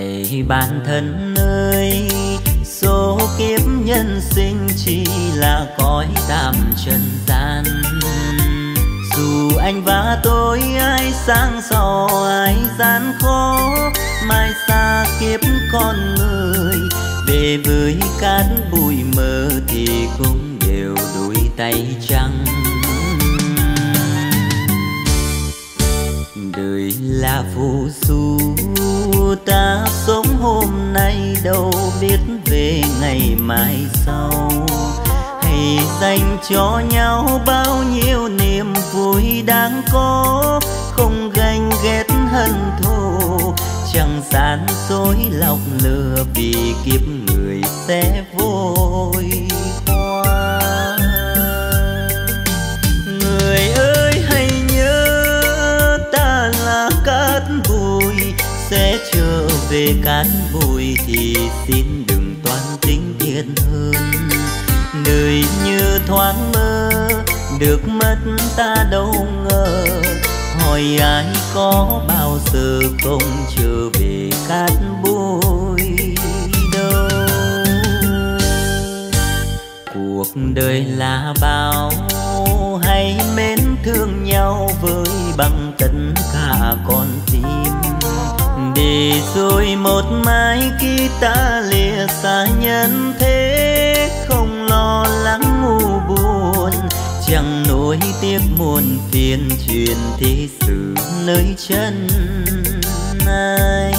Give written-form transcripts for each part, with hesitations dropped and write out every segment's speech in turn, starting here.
Này bạn thân ơi, số kiếp nhân sinh chỉ là cõi tạm trần gian. Dù anh và tôi ai sáng giàu ai gian khó, mai xa kiếp con người, về với cát bụi mơ thì cũng đều đôi tay trắng. Đời là phù du, ta sống hôm nay đâu biết về ngày mai sau. Hãy dành cho nhau bao nhiêu niềm vui đáng có, không ganh ghét hận thù, chẳng gian dối lọc lừa, vì kiếp người sẽ vội qua. Người ơi hãy nhớ, ta là cát bụi, sẽ trở về cát bụi thì xin đừng toan tính thiện hơn. Đời như thoáng mơ, được mất ta đâu ngờ, hỏi ai có bao giờ không trở về cát bụi đâu. Cuộc đời là bao, hãy mến thương nhau với bằng tất cả con tim, để rồi một mai khi ta lìa xa nhân thế, không lo lắng ngu buồn, chẳng nỗi tiếc muôn phiền chuyện thế sự nơi chân này.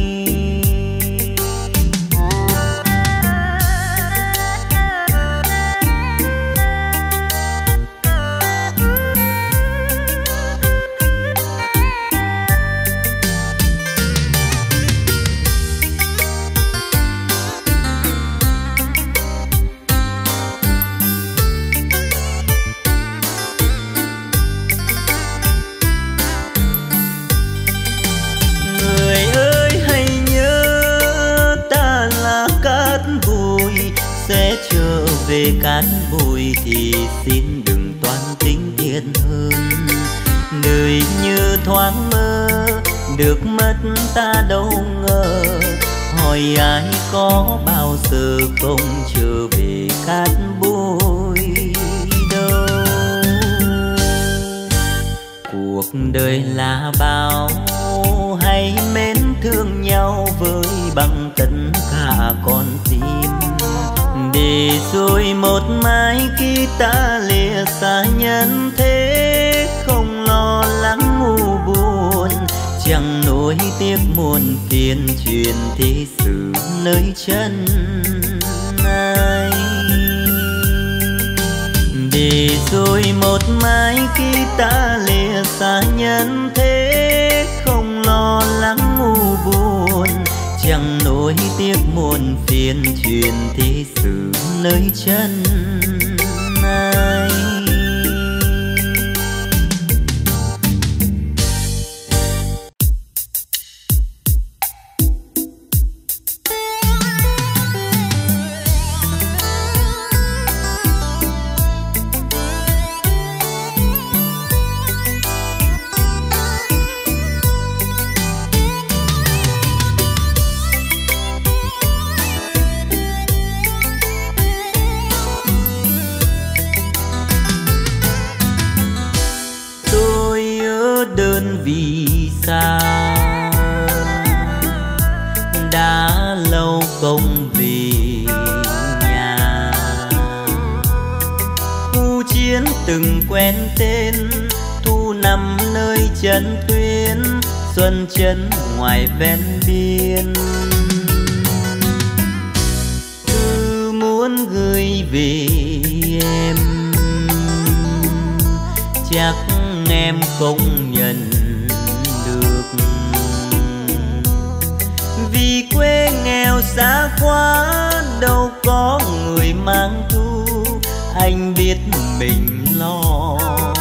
Sẽ trở về cát bụi thì xin đừng toan tính thiện hơn. Đời như thoáng mơ, được mất ta đâu ngờ, hỏi ai có bao giờ không trở về cát bụi đâu. Cuộc đời là bao, hãy mến thương nhau với bằng tất cả con tim, để rồi một mai khi ta lìa xa nhân thế, không lo lắng ngu buồn, chẳng nỗi tiếc muôn phiền chuyện thế sự nơi chân này. Để rồi một mai khi ta lìa xa nhân thế, không lo lắng ngu buồn, chẳng nỗi tiếc muôn phiền chuyện thế sự nơi chân này. Vì sao đã lâu không về nhà, khu chiến từng quen tên, thu nằm nơi chân tuyến, xuân chân ngoài ven biên. Cứ muốn gửi về em, chắc em không nhận được, vì quê nghèo xa quá, đâu có người mang thu, anh biết mình lo.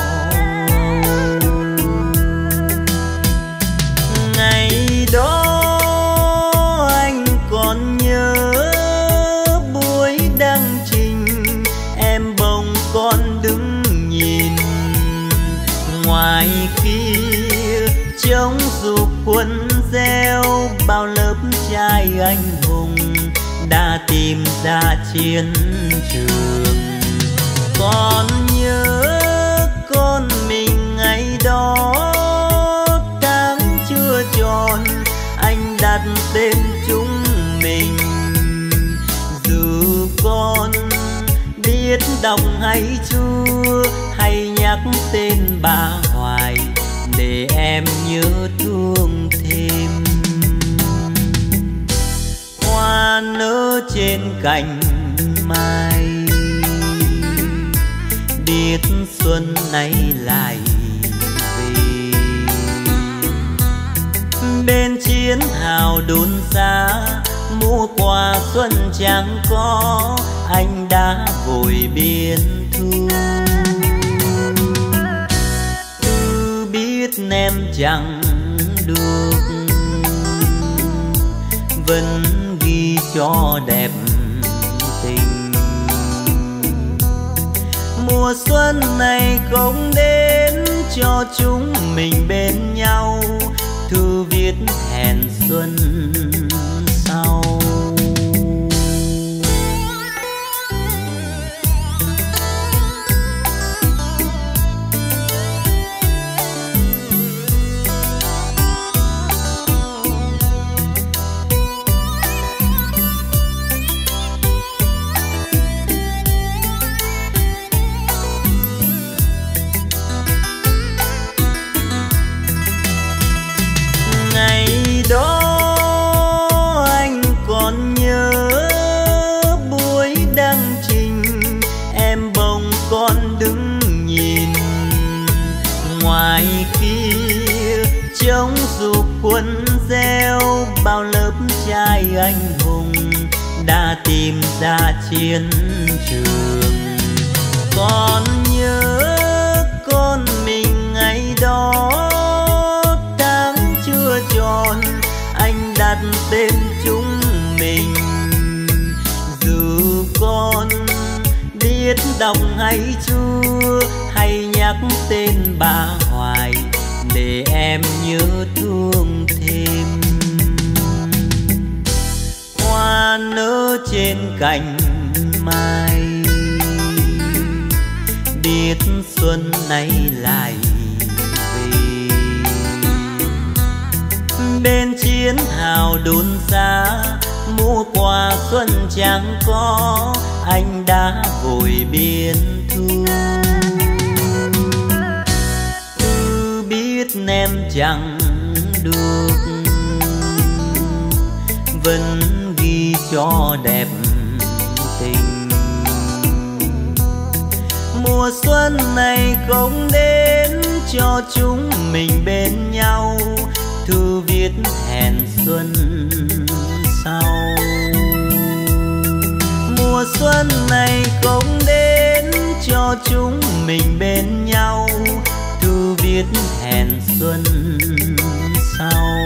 Ngày đó anh còn nhớ buổi đăng trình, em bồng con đứng nhìn ngoài kia trống dục quân reo, bao lớp trai anh hùng đã tìm ra chiến trường. Còn nhớ con mình ngày đó, tháng chưa tròn anh đặt tên chúng mình. Dù con biết đọc hay chưa, hay nhắc tên bà hoài để em nhớ thương thêm. Hoa nở trên cành mai, biết xuân nay lại về. Bên chiến hào đôn xa, mùa qua xuân chẳng có, anh đã vội biên thu. Biết em chẳng được, vẫn ghi cho đẹp tình. Mùa xuân này không đến cho chúng mình bên nhau, thư viết hẹn xuân sau. Trong dục quân gieo, bao lớp trai anh hùng đã tìm ra chiến trường. Còn nhớ con mình ngày đó, tháng chưa tròn anh đặt tên chúng mình. Dù con biết đọc hay chưa, hay nhắc tên bà hoài để em nhớ thương thêm. Hoa nở trên cành mai, biết xuân nay lại về. Bên chiến hào đôn xa, mùa qua xuân chẳng có, anh đã vội biên thu. Em chẳng được, vẫn ghi cho đẹp tình. Mùa xuân này không đến cho chúng mình bên nhau, thư viết hẹn xuân sau. Mùa xuân này không đến cho chúng mình bên nhau, thư viết hẹn xuân sau.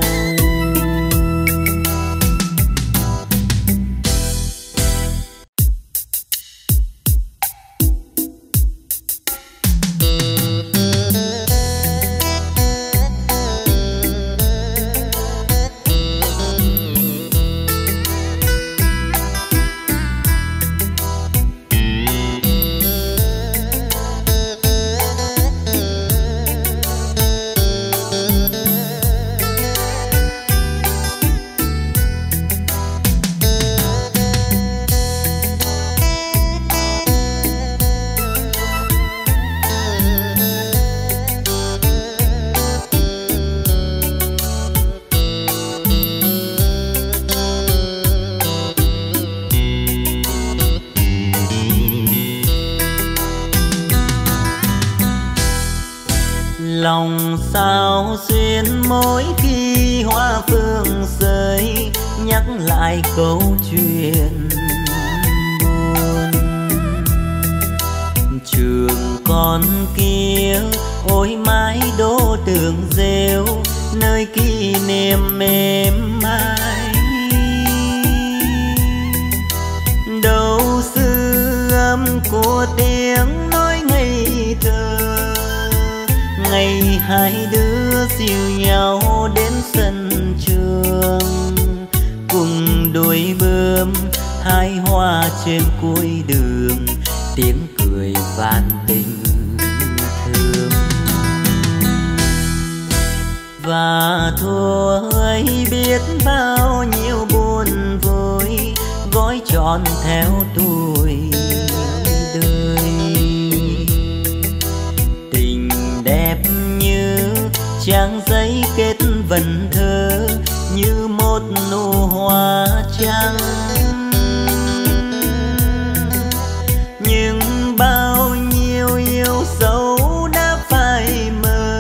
Lòng sao xuyên mỗi khi hoa phương rơi, nhắc lại câu chuyện buồn. Trường con kia ôi mái đô tường rêu, nơi kỷ niệm mềm mại. Đâu sư âm của tiếng nói ngây thơ, ngày hai đứa dìu nhau đến sân trường. đôi bướm hai hoa trên cuối đường, tiếng cười vạn tình thương. Và thôi biết bao nhiêu buồn vui gói trọn theo tuổi đời. Tình đẹp như trang giấy kết vần thơ, như một nụ hoa trắng. Nhưng bao nhiêu yêu dấu đã phai mờ,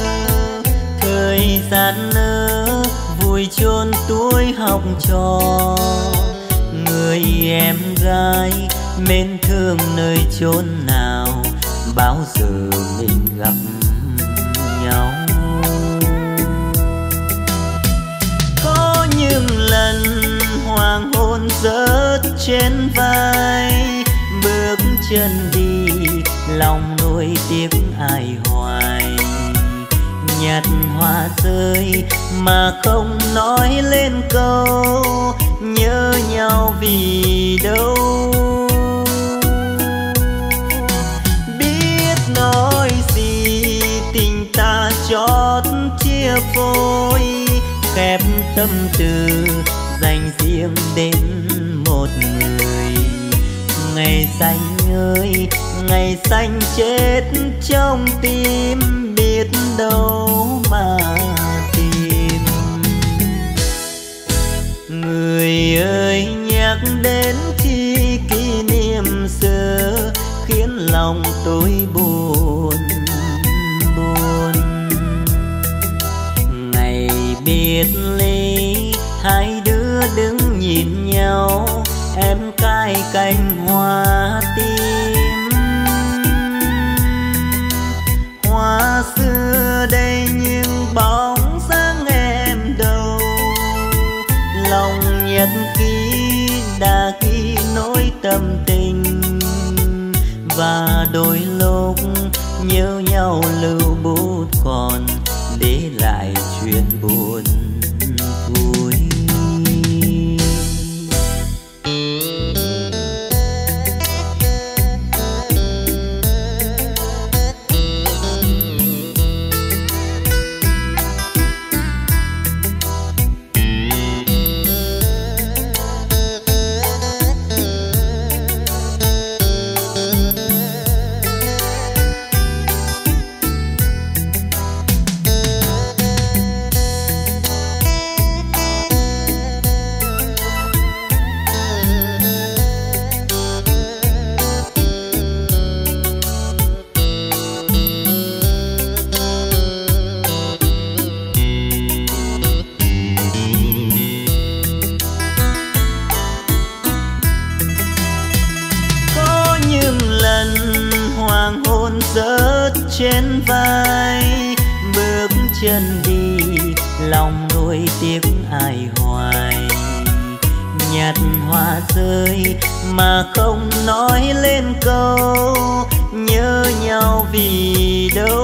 thời gian nỡ vùi chôn tuổi học trò. Người em gái mến thương nơi chốn nào, bao giờ mình gặp nhau. Có những lần hoàng hôn rớt trên vai, bước chân đi lòng nuối tiếc ai hoài. Nhặt hoa rơi mà không nói lên câu, nhớ nhau vì đâu. Biết nói gì tình ta chót chia phôi, khép tâm tư dành riêng đến một người. Ngày xanh ơi ngày xanh chết trong tim, biết đâu mà tìm. Người ơi nhắc đến khi kỷ niệm xưa, khiến lòng tôi buồn buồn. Ngày biệt ly hai đứa đứng nhìn nhau, em cài cành hoa tím. Hoa xưa đây nhưng bóng dáng em đâu, lòng nhật ký đã ghi nỗi tâm tình. Và đôi lúc nhớ nhau lưu bút còn, để lại chuyện buồn vui. Trên vai bước chân đi lòng nuối tiếc ai hoài. Nhặt hoa rơi mà không nói lên câu, nhớ nhau vì đâu.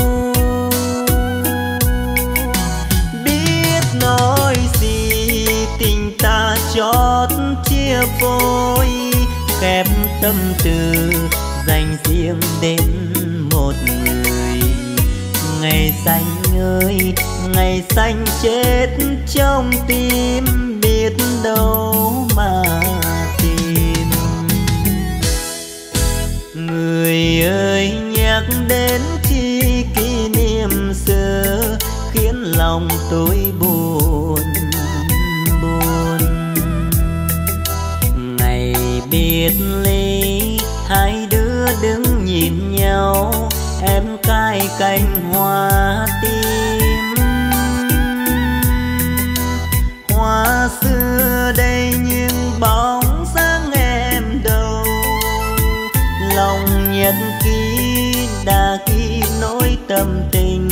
Biết nói gì tình ta chót chia phôi, khép tâm tư dành riêng đến một người. Ngày xanh ơi ngày xanh chết trong tim, biết đâu mà tìm. Người ơi nhắc đến khi kỷ niệm xưa, khiến lòng tôi buồn buồn. Ngày biệt ly hai đứa đứng nhìn nhau, em cài cành hoa tím. Hoa xưa đây nhưng bóng dáng em đâu, lòng nhật ký đã ghi nỗi tâm tình.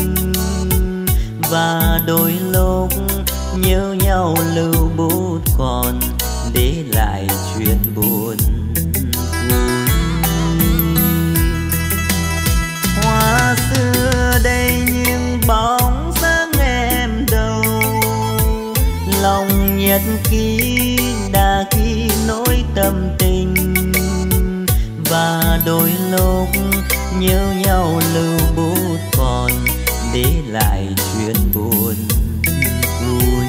Và đôi lúc nhớ nhau lưu bút còn, để lại chuyện buồn vui. Hoa xưa đây nhưng bóng dáng em đâu, lòng nhật ký đã ghi nỗi tâm tình, và đôi lúc nhớ nhau lưu bút còn để lại chuyện buồn vui.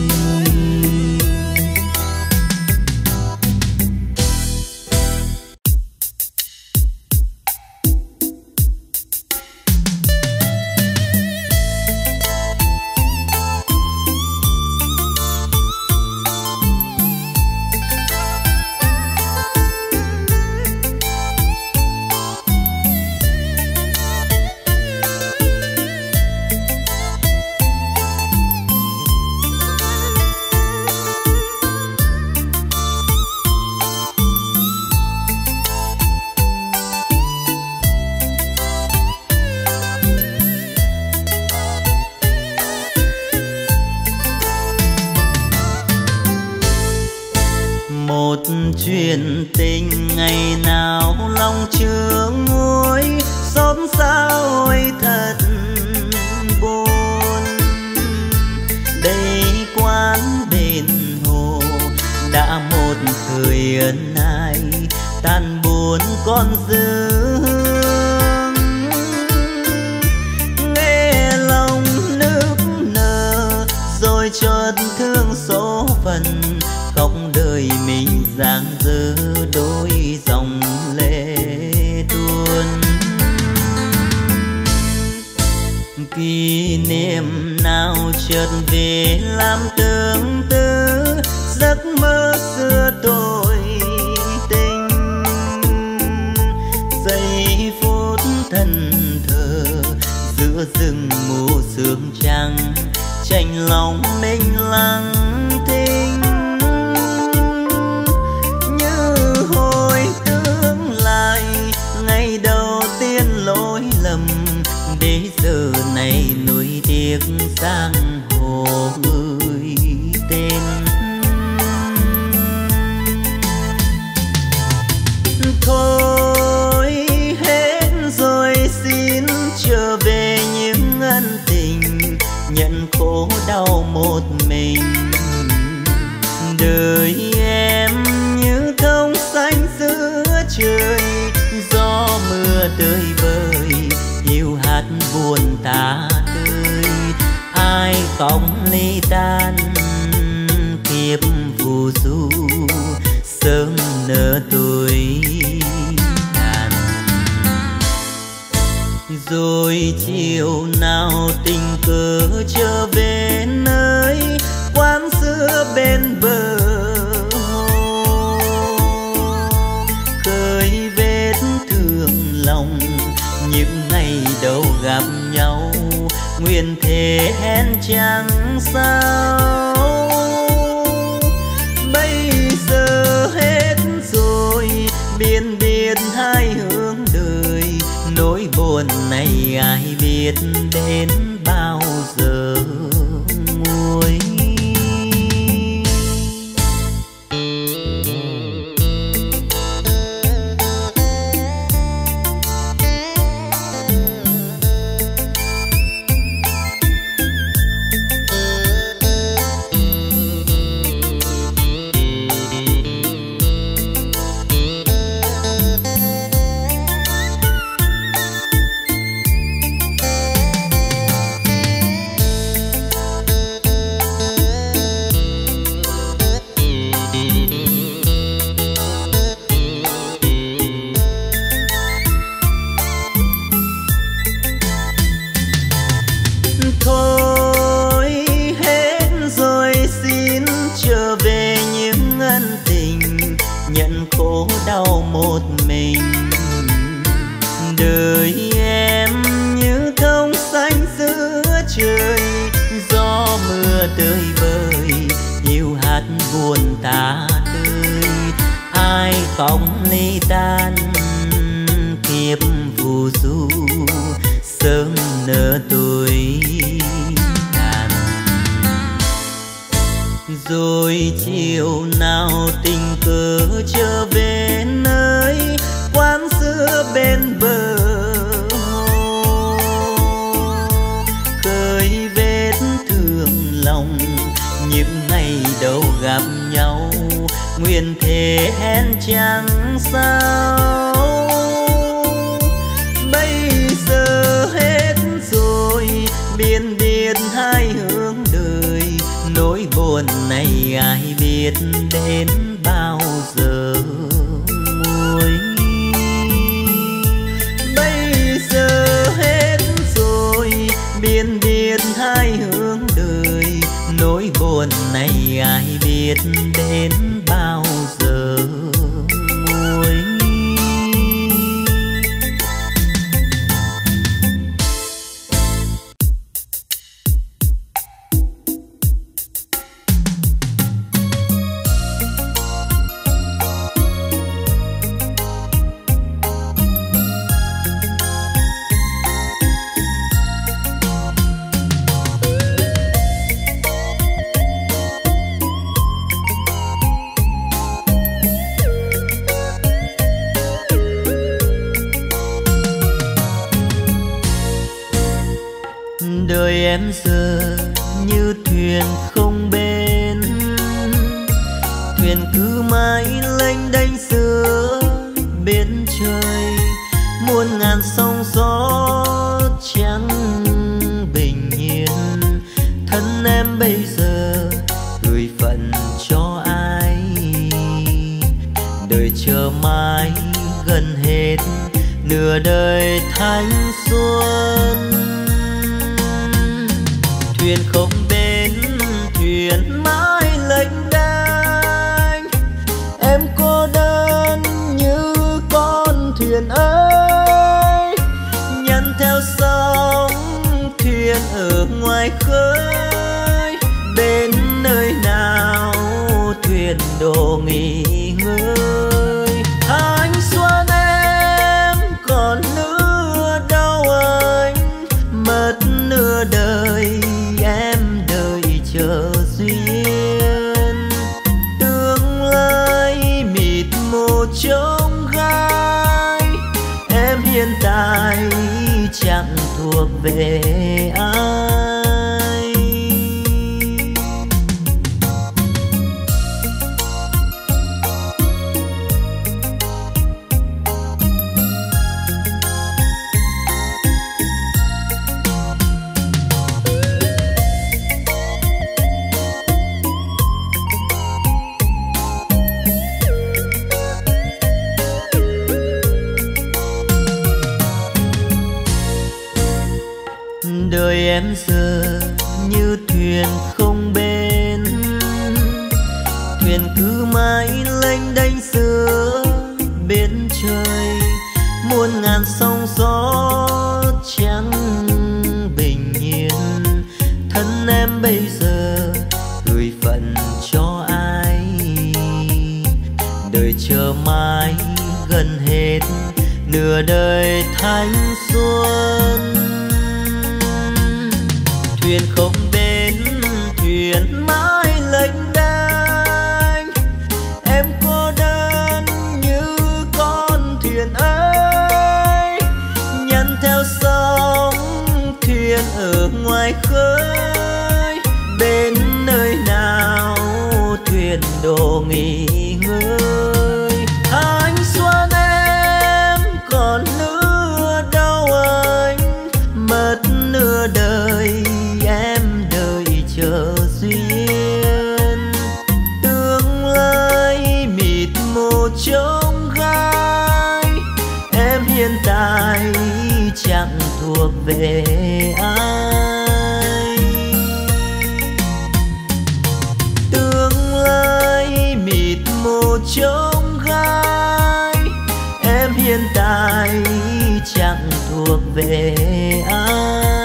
chuyện tình ngày nào lòng chưa nguôi, xót xa ôi thật buồn. Đây quán bên hồ đã một thời ân ái, tan buồn con dương. Nghe lòng nức nở rồi chợt thương số phận, khóc đời mình giang dở đôi dòng lệ tuôn. Kỷ niệm nào chợt về làm tương tư, giấc mơ xưa tôi tình. Giây phút thân thờ giữa rừng mù sương trắng, chạnh lòng mình lặng thinh. Như hồi tương lai ngày đầu tiên lỗi lầm, để giờ này nuối tiếc sang hồ người tên. Thôi hết rồi xin trở về những ân tình, nhận khổ đau một mình. Đời em như thông xanh giữa trời, gió mưa tơi bời, yêu hát buồn tả tơi. Ai cõng ly tan kiếp phù du, sớm nở tuổi tàn. Rồi chiều nào tình cờ trở về nơi quán xưa bên bờ hồ, khơi vết thương lòng những ngày đầu gặp nhau. Nguyện thề hẹn chẳng sao, bây giờ hết rồi biên biệt hai hướng đời. Nỗi buồn này ai biết đến bao giờ nguôi. Đau một mình. Đời em như thông xanh giữa trời, gió mưa tơi bời, yêu hát buồn tả tơi. Ai cõng ly tan kiếp phù du, sớm nở tuổi tàn. Rồi chiều nào tình cờ trở về nơi quán xưa bên bờ hồ, khơi vết thương lòng những ngày đầu gặp nhau, nguyện thế hẹn chẳng sao. Bây giờ hết rồi, biên biệt hai hướng đời, nỗi buồn này ai biết đến bao giờ nguôi. Bây giờ hết rồi, biên biệt hai hướng đời, nỗi buồn này ai biết đến bao giờ nguôi. Đời em giờ như thuyền không bến, thuyền cứ mãi lênh đênh giữa biển trời, muôn ngàn sóng gió chẳng bình yên. Thân em bây giờ gửi phận cho ai, đời chờ mãi gần hết nửa đời thanh xuân. Thuyền không bến, thuyền mãi lênh đênh, em cô đơn như con thuyền ơi, nhằn theo sóng thuyền ở ngoài khơi. Đến nơi nào thuyền đổ nghỉ ngơi, anh xuân em còn nữa đâu anh, mất nửa đời em đợi chờ duyên. Tương lai mịt mù trông gai, em hiện tại chẳng thuộc về ai. Đời em giờ như thuyền không bến, thuyền cứ mãi lênh đênh giữa biển trời, muôn ngàn sóng gió chẳng bình yên. Thân em bây giờ gửi phận cho ai, đời chờ mãi gần hết nửa đời thanh xuân. Thuyền không bến, thuyền mãi lênh đênh, em cô đơn như con thuyền ơi, nhằn theo sóng thuyền ở ngoài khơi. Đến nơi nào thuyền đổ nghỉ ngơi, anh xuân em còn nữa đâu anh, mất nửa đời em đợi chờ duyên. Tương lai mịt mù trông gai, em hiện tại chẳng thuộc về ai. Tương lai mịt mù trông gai, em hiện tại chẳng thuộc về ai.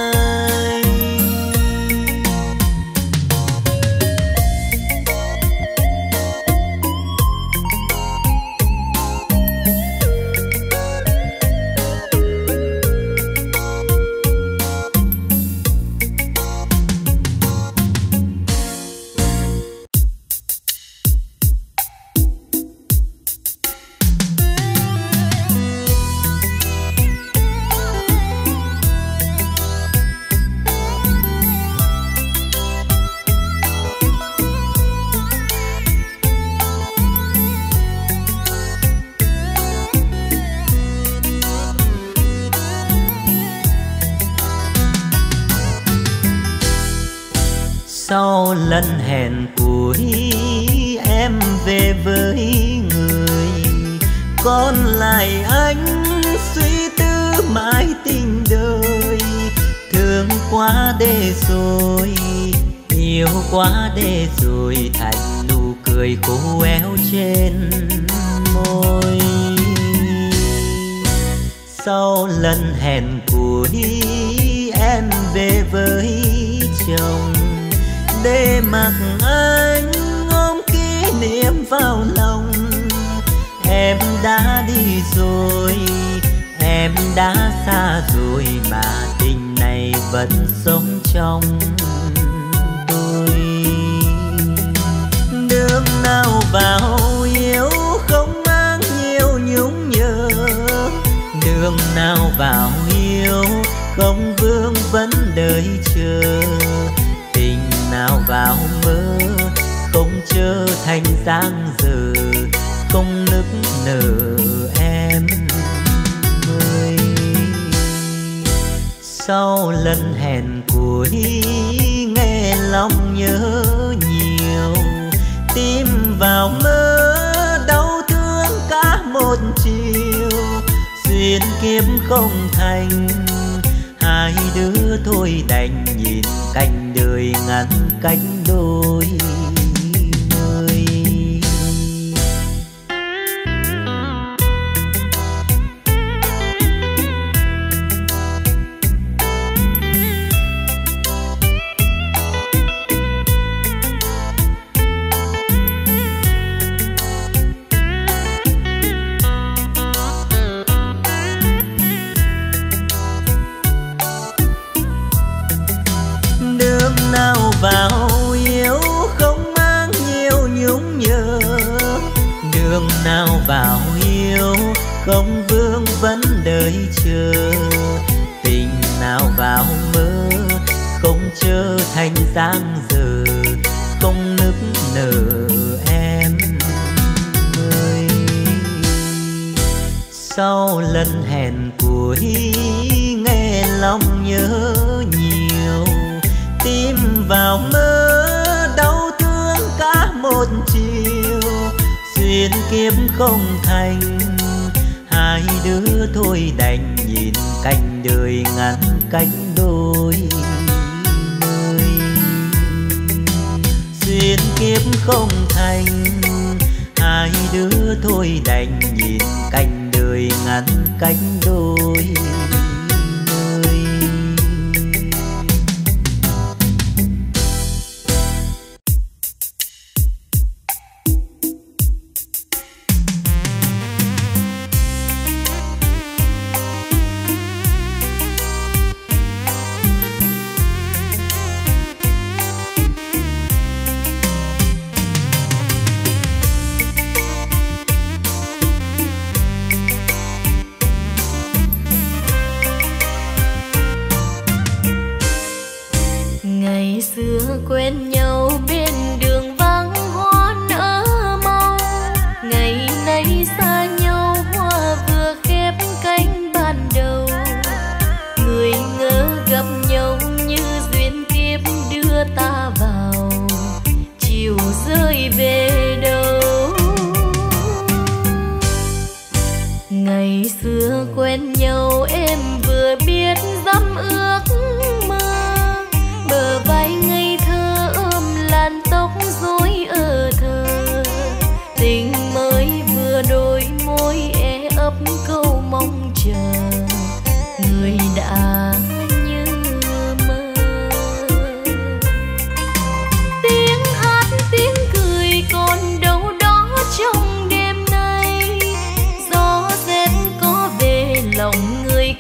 Sau lần hẹn cuối em về với người, còn lại anh suy tư mãi tình đời. Thương quá để rồi, yêu quá để rồi, thành nụ cười khô éo trên môi. Sau lần hẹn cuối em về với chồng, để mặc anh ôm kỷ niệm vào lòng. Em đã đi rồi, em đã xa rồi, mà tình này vẫn sống trong tôi. Đường nào vào yêu không mang nhiều nhung nhớ, đường nào vào yêu không vương vấn đợi chờ. Tình nào vào mơ không trở thành dáng dở, không nức nở em ơi. Sau lần hẹn cuối nghe lòng nhớ nhiều, tim vào mơ đau thương cả một chiều. Duyên kiếp không thành, hai đứa thôi đành nhìn cánh đời ngăn cánh đôi nơi. Nào vào yêu không mang nhiều nhung nhớ, đường nào vào yêu không vương vấn đợi chờ. Tình nào vào mơ không trở thành dáng dở, không nức nở em ơi. Sau lần hẹn cuối nghe lòng nhớ nhiều, tim vào mơ đau thương cả một chiều. Duyên kiếp không thành, hai đứa thôi đành nhìn cánh đời ngăn cánh đôi nơi. Duyên kiếp không thành, hai đứa thôi đành nhìn cánh đời ngăn cánh đôi nơi. Quen nhau bên đường vắng hoa nở mong, ngày nay xa nhau hoa vừa khép cánh ban đầu. Người ngỡ gặp nhau như duyên kiếp đưa ta vào, chiều rơi về đâu. Ngày xưa quen nhau em vừa biết dăm ước mơ, bờ vai ngây thơ ôm làn tóc rối ở thơ. Tình mới vừa đôi môi e ấp câu mong chờ, người đã như mơ. Tiếng hát tiếng cười còn đâu đó trong đêm nay, gió rét có về lòng người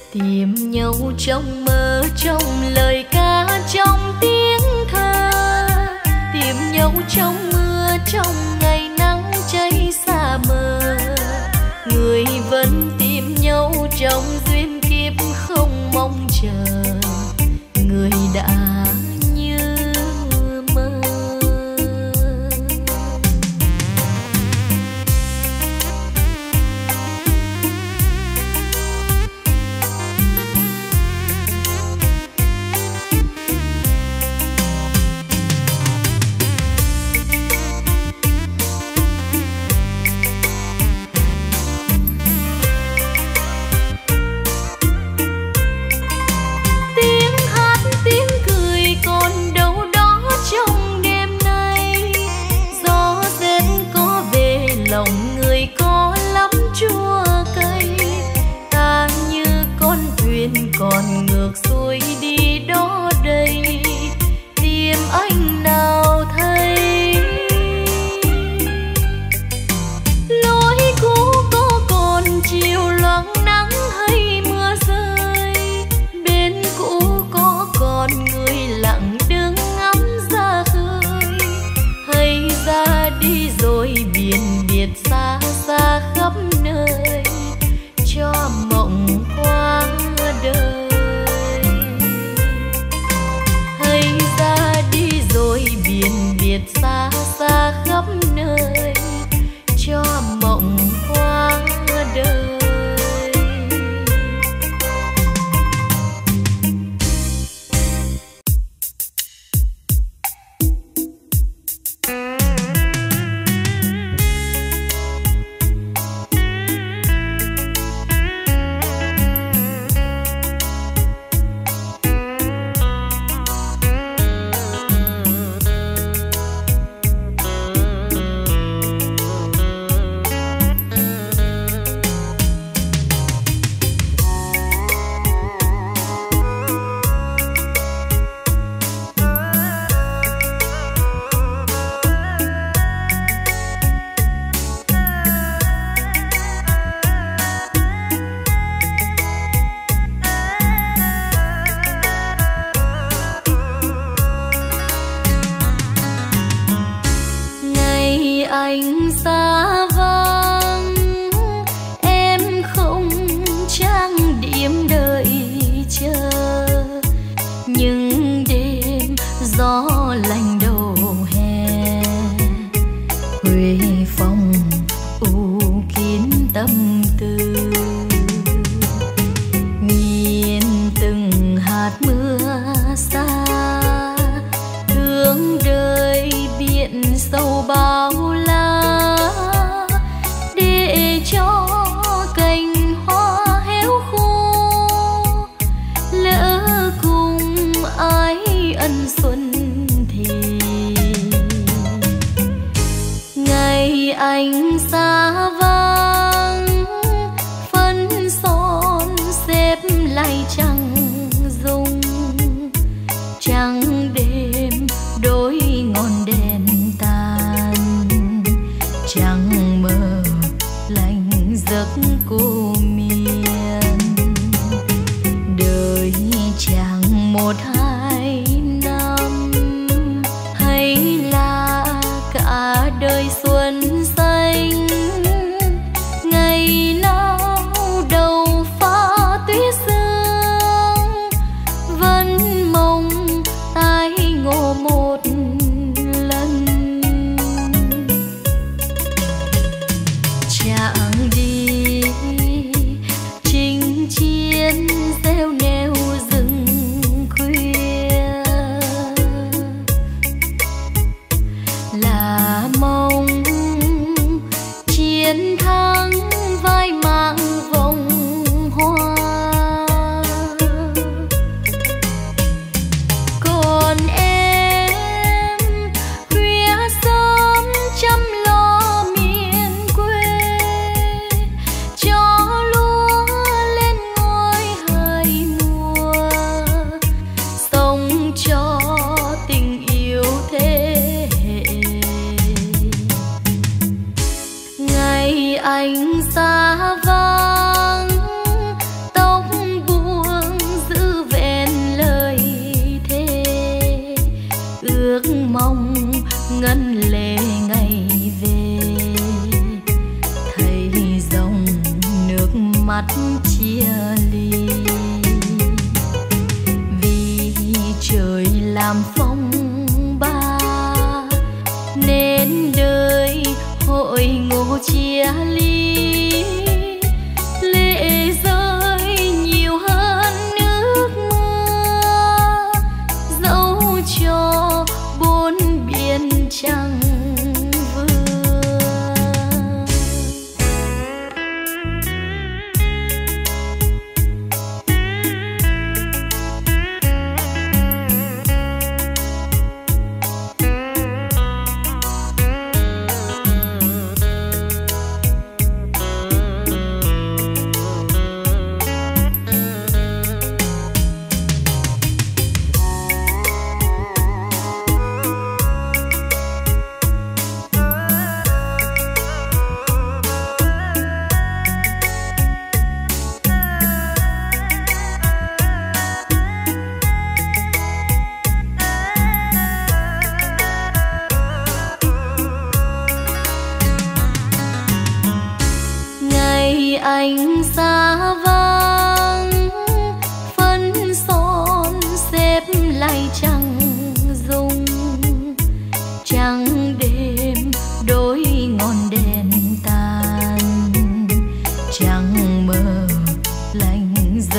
tìm nhau trong mơ, trong lời ca, trong tiếng thơ, tìm nhau trong mưa, trong ngày nắng cháy xa mờ. Người vẫn tìm nhau trong duyên kiếp không mong chờ, người đã như mơ. Còn ngược xuôi đi đó đây, tìm anh nào thấy. Lối cũ có còn chiều loáng nắng hay mưa rơi, bên cũ có còn người lặng đứng ngắm ra khơi, hay ra đi rồi biển biệt xa xa khắp nơi, cho mộng qua đời. Hay ra đi rồi biển biệt xa xa khắp nơi, cho mộng qua đời. Anh xa vắng, em không trang điểm đợi chờ, những đêm gió lạnh đầu hè, huệ phong u kín tâm tư, nhìn từng hạt mưa xa, hướng đời biển sâu bao la, để cho cành hoa héo khô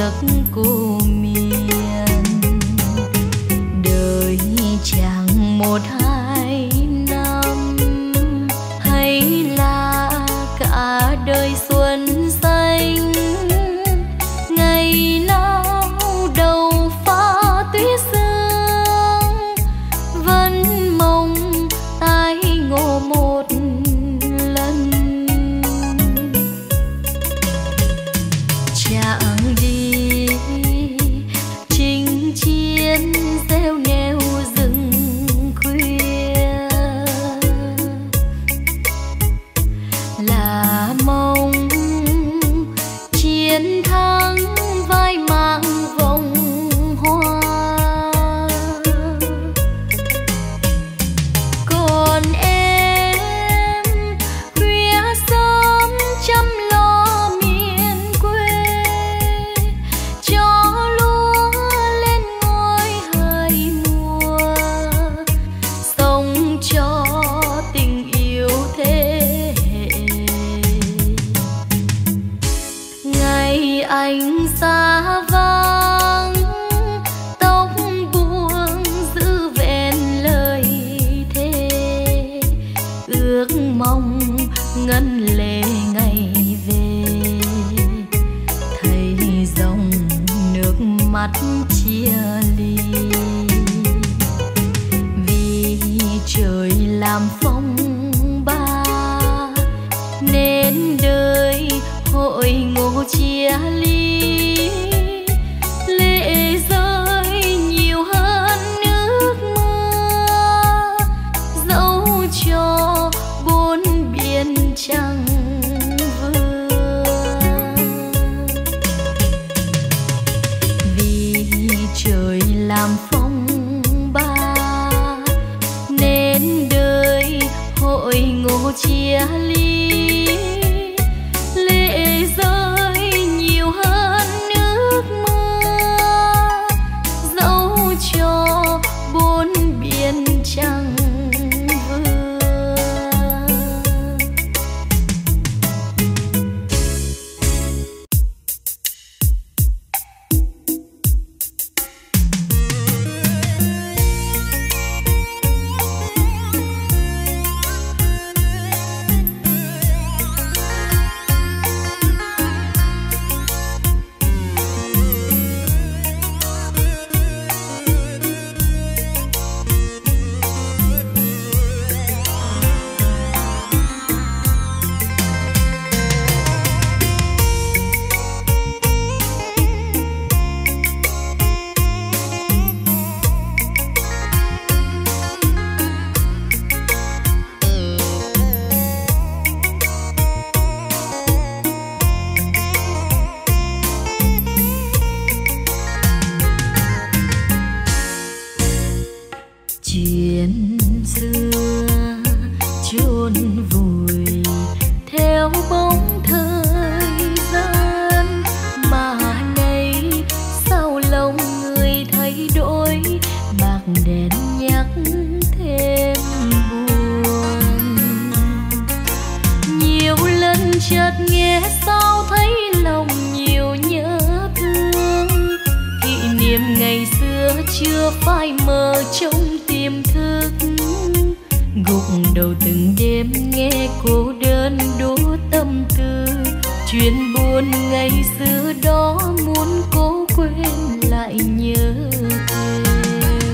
giấc cô miền. Đời chẳng một hai năm, hay là cả đời xuân xanh. Ngày nào đầu pha tuyết sương, vẫn mong tái ngộ một lần. Chàng đi chinh chiến gieo neo rừng khuya, là mong chiến thắng vai mang vòng hoa. Còn em khuya sớm chăm lo miền quê, cho lúa lên ngôi hai mùa, sống cho tình yêu thế hệ. Ngày anh xa vắng, tóc buông giữ vẹn lời thề, ước mong ngân lệ ngày về, thấy dòng nước mắt chia ly. Vì trời làm phong ba, nên đời hội ngộ chia ly. Lệ rơi nhiều hơn nước mưa, dẫu cho bốn biển chẳng vừa. Vì trời làm phong ba, nên đời hội ngộ chia ly. Lệ rơi nhiều hơn nước mưa, dẫu cho bốn biển chẳng vừa. Chuyện xưa chôn vùi theo bóng thời gian, mà nay sao lòng người thay đổi, bạc đèn nhắc thêm buồn. Nhiều lần chợt nghe sao thấy lòng nhiều nhớ thương, kỷ niệm ngày xưa chưa phai mờ trong tiềm thức. Gục đầu từng đêm nghe cô đơn đố tâm tư, chuyện buồn ngày xưa đó muốn cố quên lại nhớ thêm.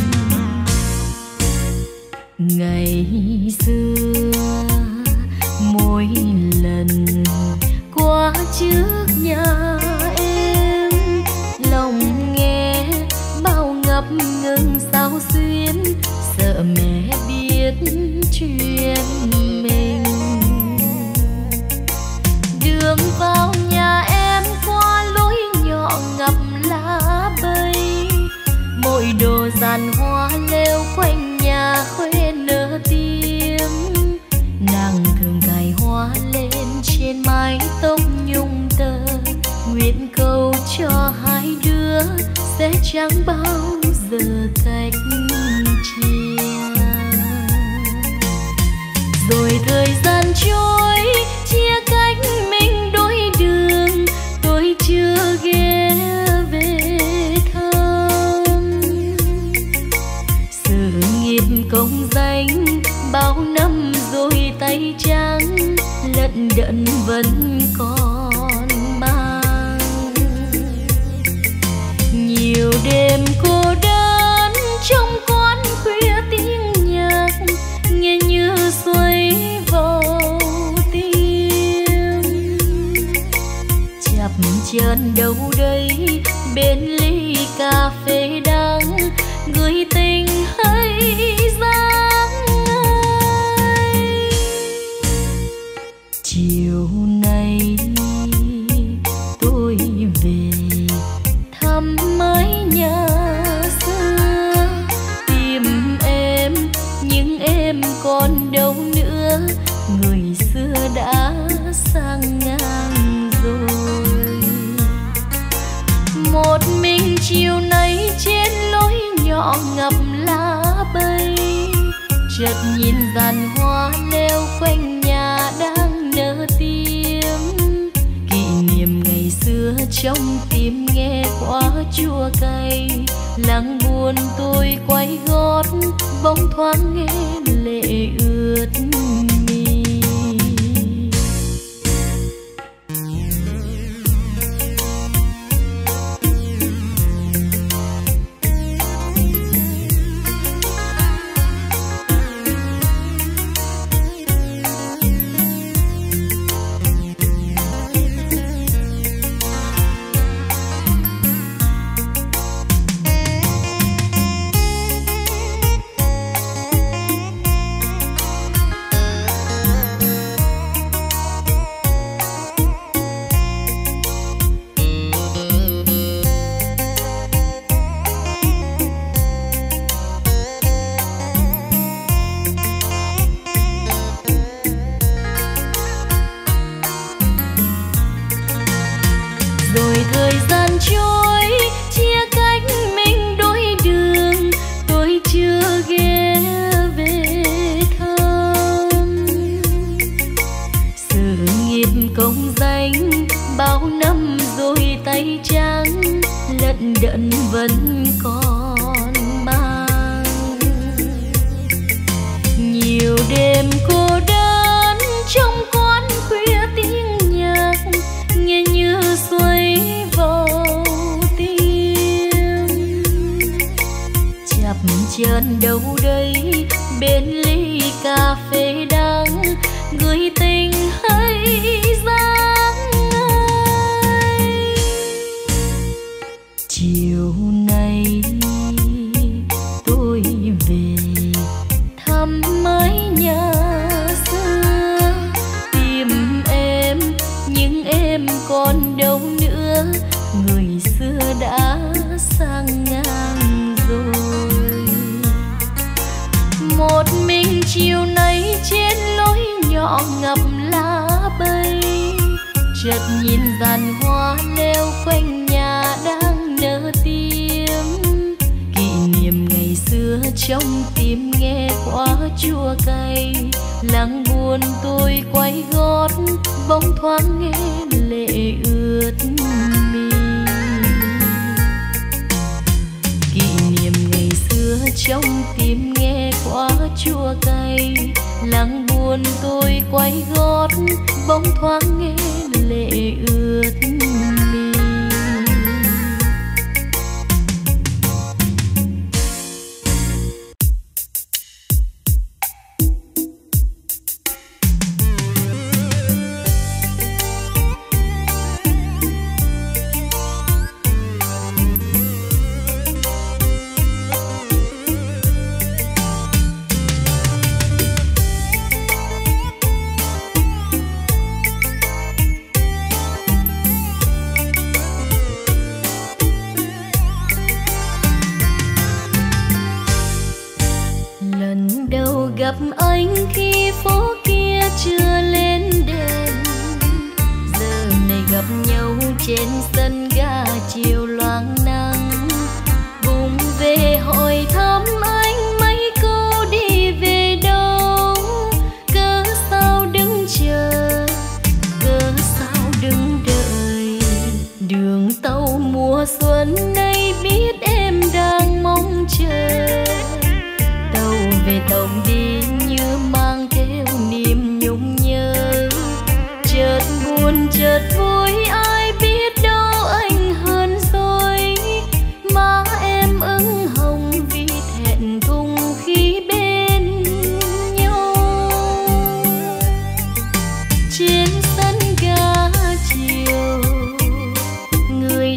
Ngày xưa mỗi lần qua trước nhà em, lòng nghe bao ngập ngừng sao xuyên, sợ mẹ biết chuyện mình. Đường vào nhà em qua lối nhỏ ngập lá bay, mỗi đồ dàn hoa leo quanh nhà khuê nở tim. Nàng thường cài hoa lên trên mái tóc nhung tơ, nguyện cầu cho hai đứa sẽ chẳng bao giờ cách chia. Rồi thời gian trôi chia cách mình đôi đường, tôi chưa ghét đâu đây bên ly cà phê đắng, người tình hay dáng ai. Chiều nay tôi về thăm mái nhà xưa, tìm em nhưng em còn đâu nữa, người xưa đã sang ngang rồi. Một mình chiều nay trên lối nhỏ ngập lá bay, chợt nhìn dàn hoa leo quanh nhà đang nở tím. Kỷ niệm ngày xưa trong tim nghe quá chua cay, lặng buồn tôi quay gót bỗng thoáng nghe lệ ướt mi. Đận vẫn còn mang nhiều đêm cô đơn trong quán khuya, tiếng nhạc nghe như xoay vào tim. Chập chờn đâu đây bên ly cà phê đắng, người tình hay dáng ai. Chiều nay tôi về thăm mái nhà xưa, tìm em nhưng em còn đâu nữa, người xưa đã sang ngang rồi. Một mình chiều nay trên lối nhỏ ngập lá bay, chợt nhìn dàn hoa leo quanh nhà đang nở tím. Kỷ niệm ngày xưa trong tim nghe quá chua cay, lặng buồn tôi quay gót bỗng thoáng nghe lệ ướt mi. Kỷ niệm ngày xưa trong tim nghe quá chua cay, lặng buồn tôi quay gót bỗng thoáng nghe lệ ướt mi. Gặp anh khi phố kia chưa lên đèn, giờ này gặp nhau trên sân ga chiều loáng nắng. Vùng về hỏi thăm anh mấy câu đi về đâu, cớ sao đứng chờ, cớ sao đứng đợi. Đường tàu mùa xuân nay biết em đang mong chờ, tàu về tổng đi như mang theo niềm nhung nhớ. Chợt buồn chợt vui ai biết đâu anh hơn rồi, má em ửng hồng vì thẹn thùng khi bên nhau. Trên sân ga chiều người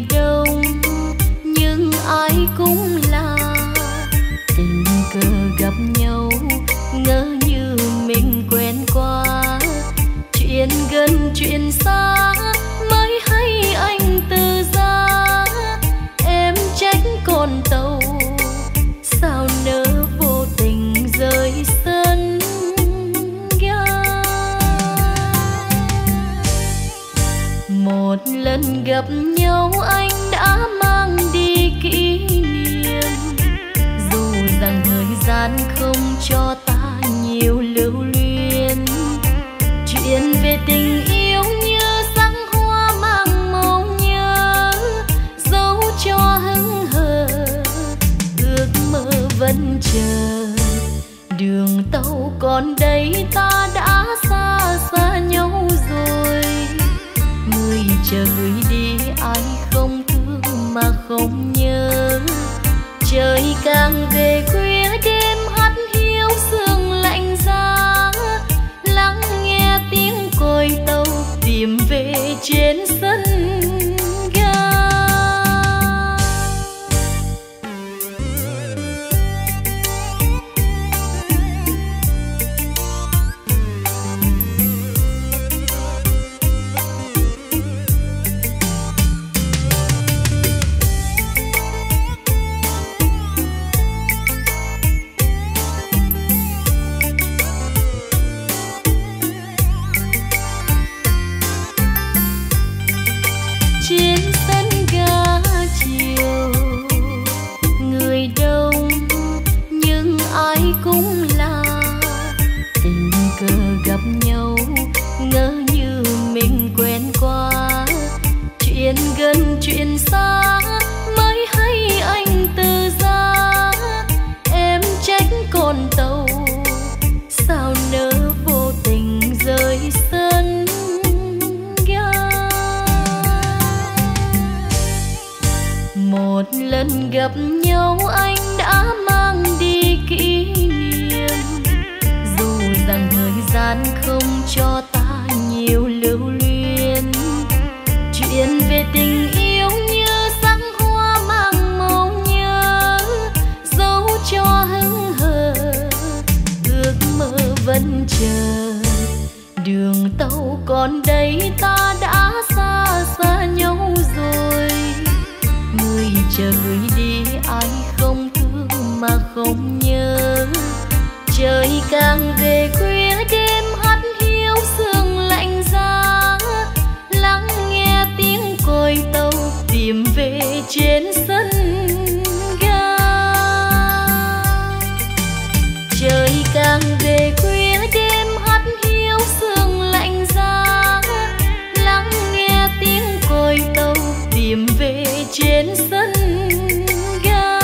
cho hững hờ, ước mơ vẫn chờ. Đường tàu còn đây ta đã xa xa nhau rồi, người chờ người đi ai không thương mà không nhớ. Trời càng về khuya đêm hắt hiu sương lạnh giá, lắng nghe tiếng còi tàu tìm về trên sân ga. Trên sân ga chiều người đông nhưng ai cũng là tình cờ gặp nhau, ngỡ như mình quen qua. Chuyện gần chuyện xa mới hay anh từ giá, em trách con tàu sao nỡ vô tình rời sân ga. Một lần gặp nhau anh đã mang đi kỷ niệm, dù rằng thời gian không cho ta nhiều lưu luyến. Chuyện về tình yêu như sắc hoa mang màu nhớ, dấu cho hững hờ, ước mơ vẫn chờ. Đường tàu còn đây ta đã xa xa nhau rồi, người chờ người đi ai không thương mà không nhớ. Trời càng về khuya đêm hắt hiu sương lạnh giá, lắng nghe tiếng còi tàu tìm về trên sân ga. Trời càng về khuya đêm hắt hiu sương lạnh giá, lắng nghe tiếng còi tàu tìm về trên sân ga.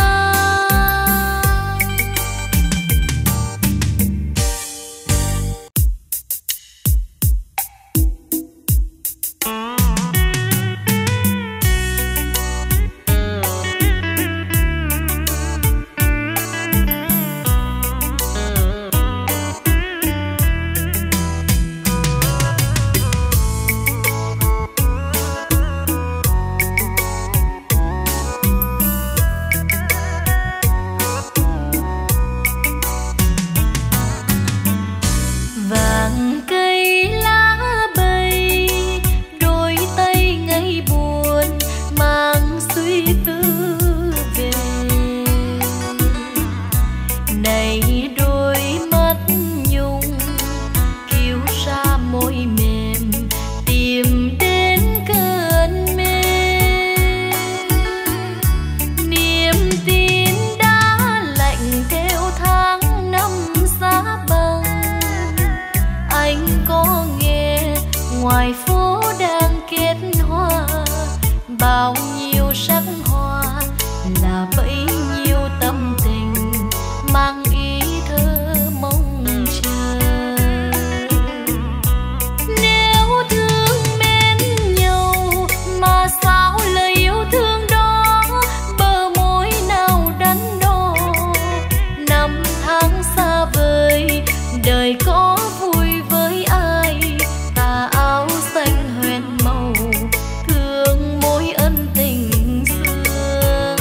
Vàng cây lá bay đôi tay ngây buồn mang suy tư về. Này đôi mắt nhung kiêu sa môi mềm tìm đến cơn mê. Niềm tin đã lạnh theo tháng năm giá băng. Anh có nghe ngoài phố đang kết hoa, bao nhiêu sắc hoa là bấy nhiêu tâm tình mang ý thơ mong chờ. Nếu thương mến nhau mà sao lời yêu thương đó bờ môi nào đắn đo. Năm tháng xa vời đời có vui với ai, tà áo xanh hoen màu thương mối ân tình xưa.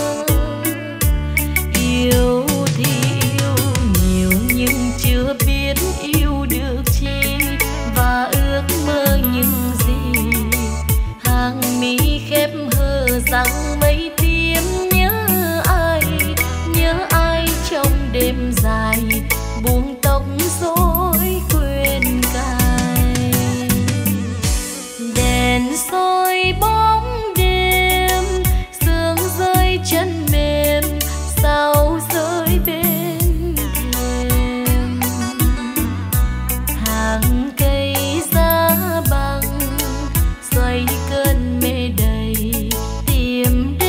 Yêu thì yêu nhiều nhưng chưa biết yêu được chi, và ước mơ những gì hàng mi khép hờ rằng mấy tiếng nhớ ai trong đêm dài buông tóc rối quên cài. Đèn soi bóng đêm sương rơi chân mềm sao rơi bên thềm. Hàng cây giá băng xoay cơn mê đầy tìm đến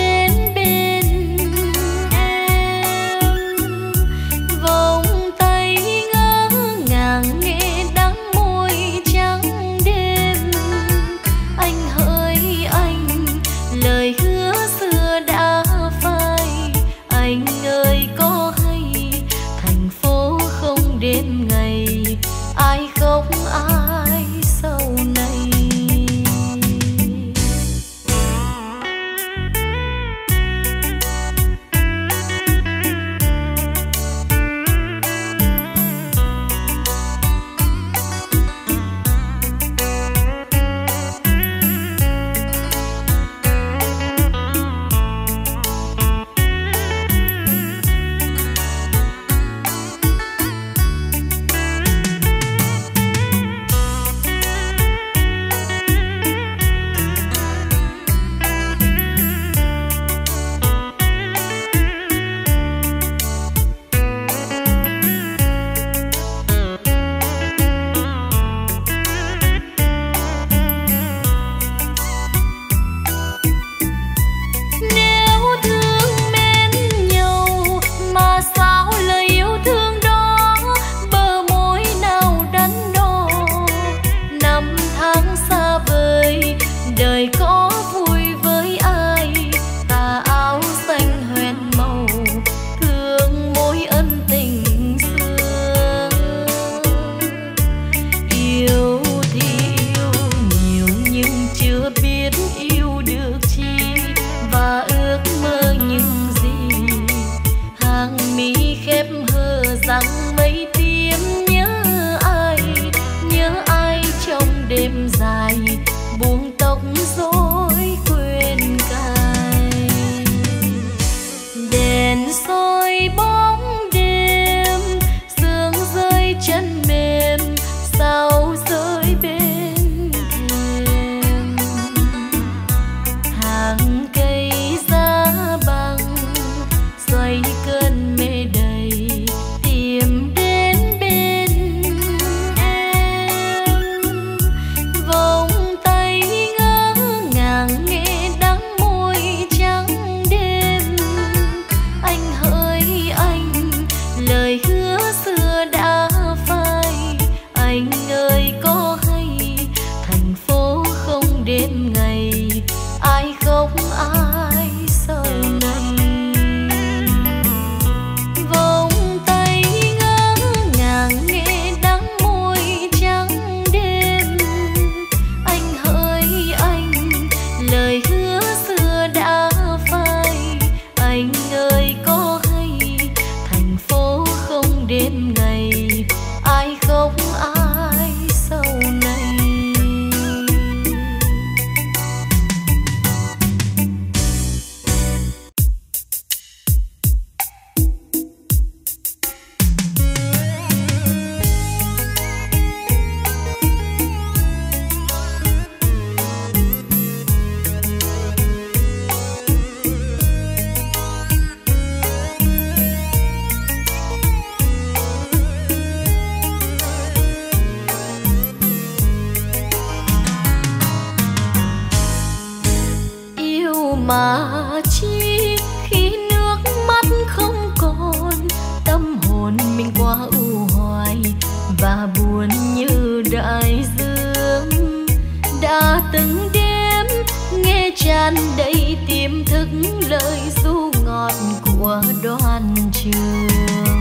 từng đêm, nghe tràn đầy tiềm thức lời ru ngọt của Đoàn Trường.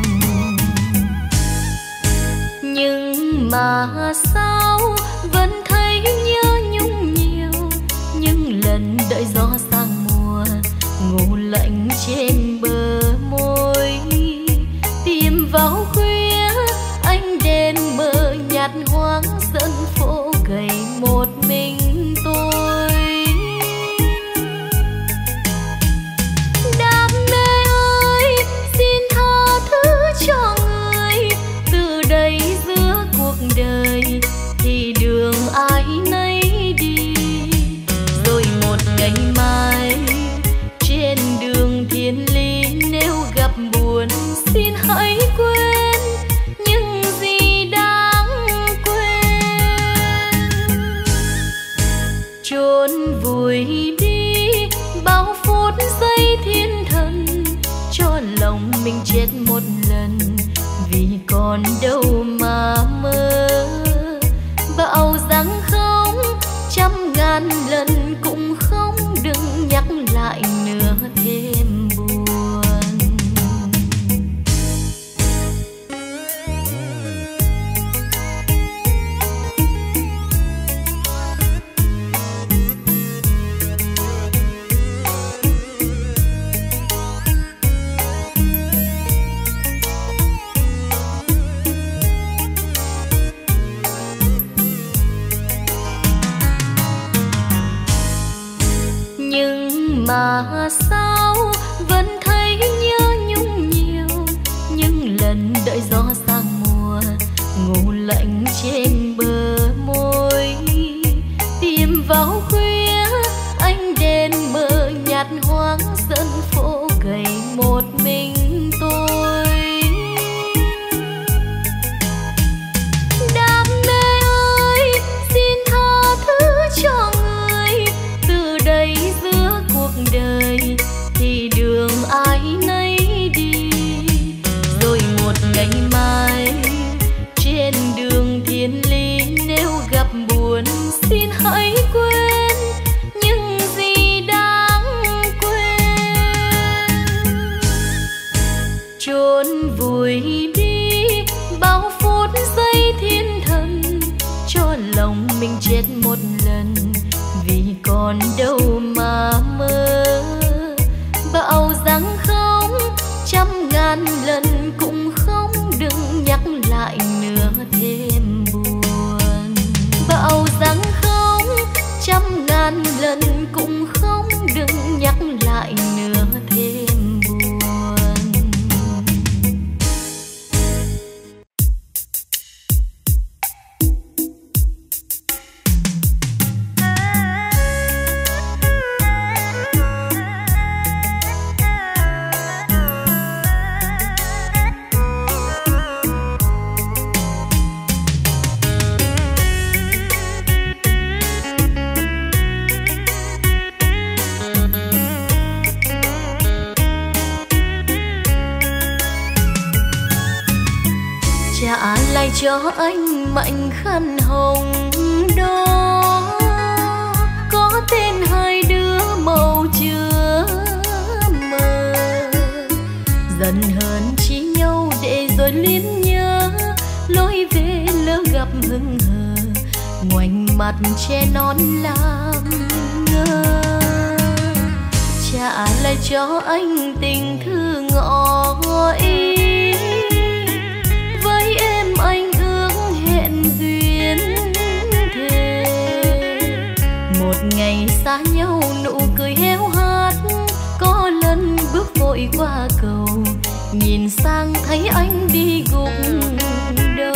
Nhưng mà sao vẫn thấy nhớ nhung nhiều, những lần đợi gió sang mùa ngủ lạnh trên bờ môi. Tìm vào khuya anh đến mờ nhạt hoang sân phố gầy một mình tôi. Đam mê ơi xin tha thứ cho người, từ đây giữa cuộc đời thì đường ai nấy đi. Rồi một ngày mai trên đường thiên lý nếu gặp buồn xin hãy quên những gì đáng quên. Chôn vùi đi bao phút giây thiên thần, cho lòng mình chết một lần vì còn đâu mà mơ. Bão giăng không trăm ngàn lần cũng không, đừng nhắc lại nữa thêm buồn. Nhưng mà sao vẫn thấy nhớ nhung nhiều, những lần đợi gió sang mùa ngủ lạnh trên bờ môi. Tìm vào khuya anh đến mờ nhạt hoang sân phố gầy một mình tôi. Đam mê ơi xin tha thứ cho người, từ đây giữa cuộc đời thì đường ai nấy đi. Rồi một ngày mai trên đường thiên lý nếu gặp buồn xin hãy quên những gì đáng quên. Chôn vùi đi bao phút giây thiên thần, cho lòng mình chết một lần vì còn đâu mà mơ. Bão giăng không trăm ngàn lần cũng không, đừng nhắc lại nữa thêm buồn. Bão giăng không trăm ngàn lần cũng không, đừng nhắc lại nữa thêm buồn. Trả lại cho anh mảnh khăn hồng đó, có tên hai đứa màu chứa mờ. Dần hơn chỉ nhau để rồi liên nhớ, lối về lỡ gặp hững hờ, ngoảnh mặt che nón làm ngơ. Trả lại cho anh tình thư ngỏ ý, với em anh ước hẹn duyên thề. Một ngày xa nhau nụ cười héo hắt, có lần bước vội qua cầu, nhìn sang thấy anh đi gục đầu.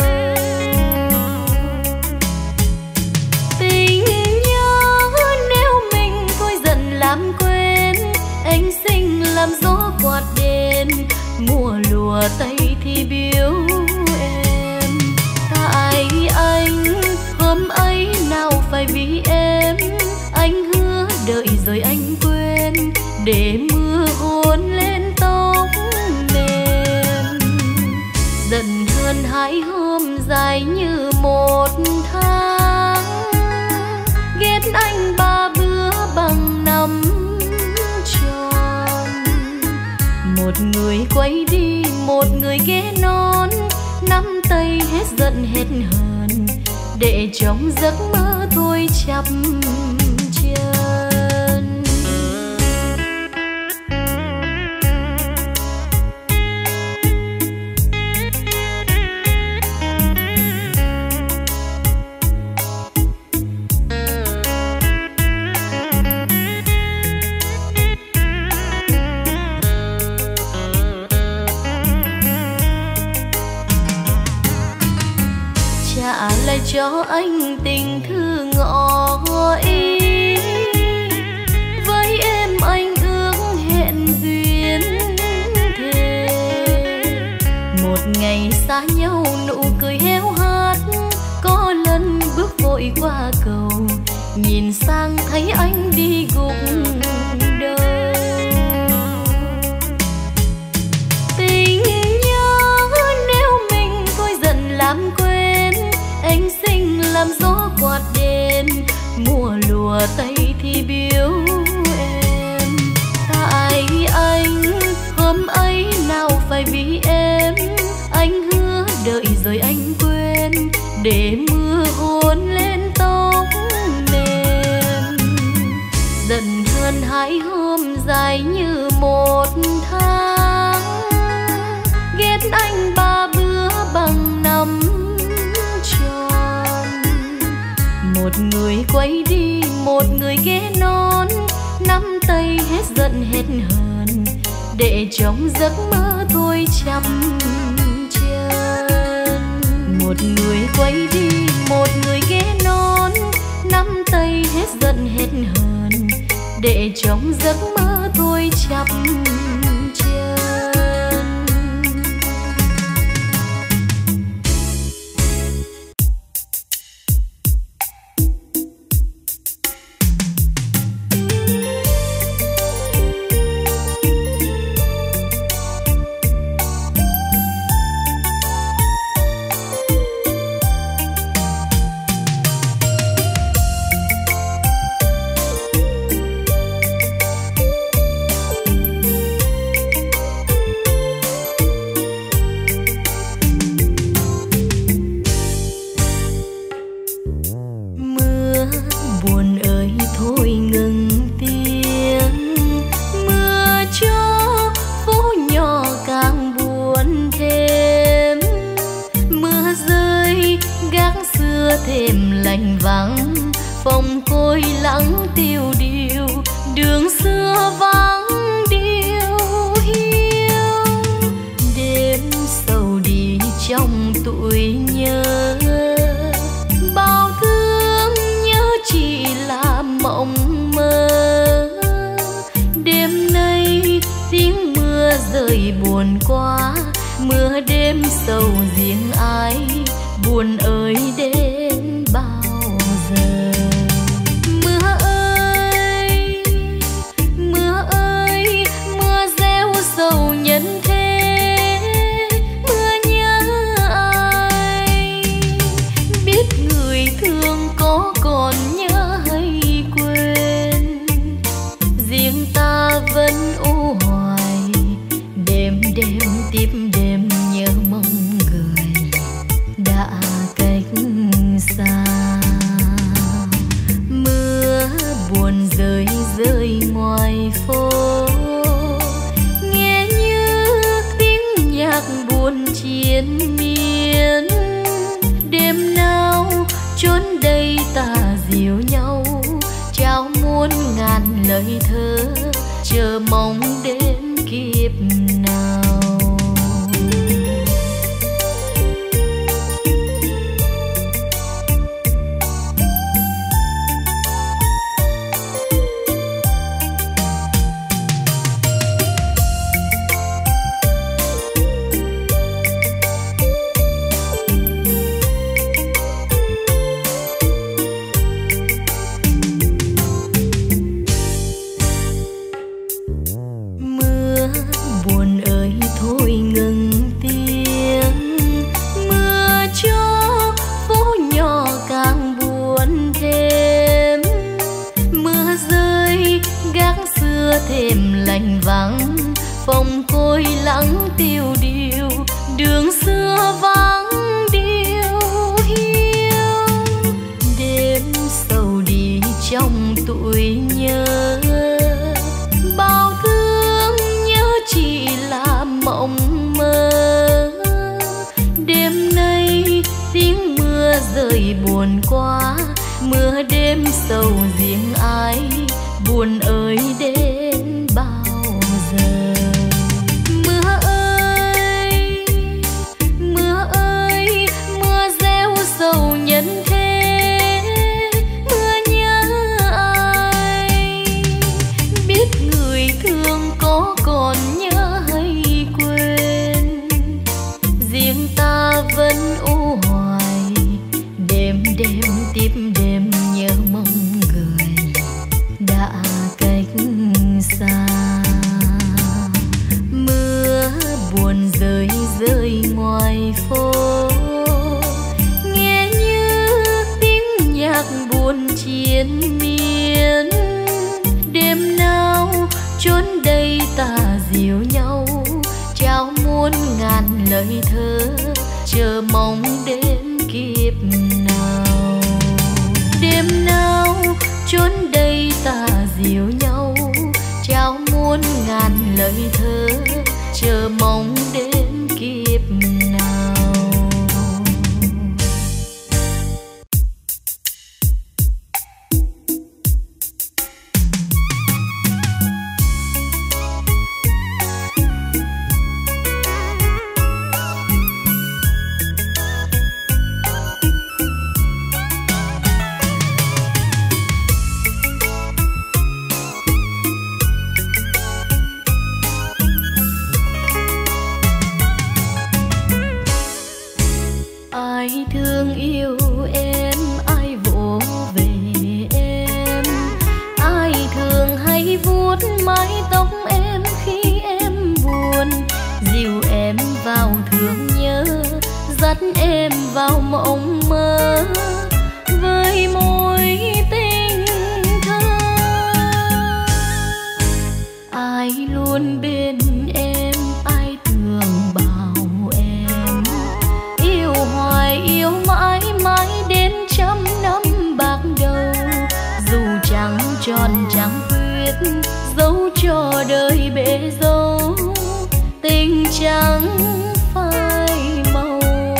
Tình nhớ nếu mình thôi dần làm quên, anh xinh làm gió quạt đèn, mùa lùa tây thì biếu em. Tại anh hôm ấy nào phải vì em, anh hứa đợi rồi anh quên, để mưa hôn lên tóc mềm. Dần hơn 2 hôm dài như 1 tháng, ghét anh người quay đi, một người ghé non, nắm tay hết giận hết hờn, để trong giấc mơ thôi chập chân. Trả lại cho anh tình thư ngỏ ý, với em anh ước hẹn duyên thề. Một ngày xa nhau nụ cười héo hắt, có lần bước vội qua cầu, nhìn sang thấy anh đi gục đầu. Tình nhớ nếu mình thôi giận làm quên, anh sinh làm gió quạt đèn, mùa lùa tay thì biếu em. Tại anh hôm ấy nào phải vì em, anh hứa đợi rồi anh quên, để mưa hôn lên tóc mềm. Giận hơn 2 hôm dài như một tháng, ghét anh 3 bữa bằng 5 tròn. Một người quay đi, một người ghé non, nắm tay hết giận hết hờn, để trong giấc mơ thôi chập chân. Một người quay đi, một người ghé non, nắm tay hết giận hết hờn, để trong giấc mơ thôi chập chân. Thêm lạnh vắng phòng côi lắng tiêu điều, đường xưa vắng điêu hiu. Đêm sầu đi trong tuổi nhớ, bao thương nhớ chỉ là mộng mơ. Đêm nay tiếng mưa rơi buồn quá, mưa đêm sầu riêng ai, buồn ơi đến bao giờ. Mưa ơi, mưa ơi, mưa gieo sầu nhân thế, mưa nhớ ai, biết người thương có còn nhớ hay quên. Riêng ta vẫn u hoài, đêm đêm tiếp đêm nhớ mong người đã cách xa. Mưa buồn rơi rơi ngoài phố, nghe như tiếng nhạc buồn triền miên. Đêm nào chốn đây ta dìu nhau, trao muôn ngàn lời thơ, chờ mong đến kiếp nào. Thêm lạnh vắng phòng côi tiêu điều, đường xưa vắng điêu hiu. Đêm sầu đi trong tuổi nhớ, bao thương nhớ chỉ là mộng mơ. Đêm nay tiếng mưa rơi buồn quá, mưa đêm sầu riêng ai, buồn ơi đến bao giờ. Mưa ơi, mưa ơi, mưa gieo sầu nhân thế, mưa nhớ ai, biết người thương có còn nhớ hay quên. Riêng ta vẫn u hoài, đêm đêm tiếp đêm nhớ mong người đã cách xa. Mưa buồn rơi rơi ngoài phố, nghe như tiếng nhạc buồn triền miên. Đêm nào chốn đây ta dìu nhau, trao muôn ngàn lời thơ, chờ mong đến kiếp nào. Đêm nào chốn đây ta dìu nhau, trao muôn ngàn lời thơ, chờ mong đến kiếp nào. Ai thương yêu em, ai vỗ về em, ai thường hay vuốt mái tóc em khi em buồn, dìu em vào thương nhớ, dắt em vào mộng mơ với môi tình thơ. Ai luôn bên em, ai thường bảo em yêu hoài yêu mãi mãi đến trăm năm bạc đầu. Dù chẳng tròn chẳng khuyết, dấu cho đời bể dâu, tình chẳng phai màu.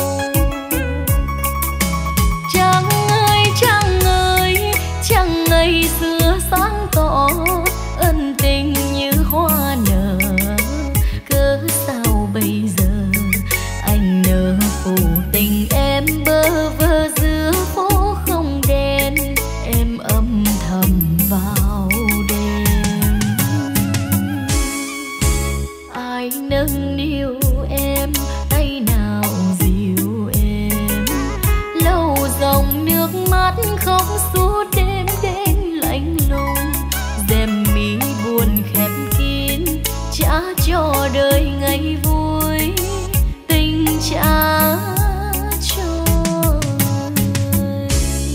Chẳng ơi chẳng ơi, chẳng ngày xưa sáng tỏ, ân tình như hoa nở. Cớ sao bây giờ anh nỡ phụ tình em bơ vơ giữa phố không đèn, em âm thầm vào đêm. Ai nâng niu em, tay nào dìu em, lâu dòng nước mắt khóc suốt đêm đến lạnh lùng. Rèm mi buồn khép kín, trả cho đời ngày vui, tình trả cho đời.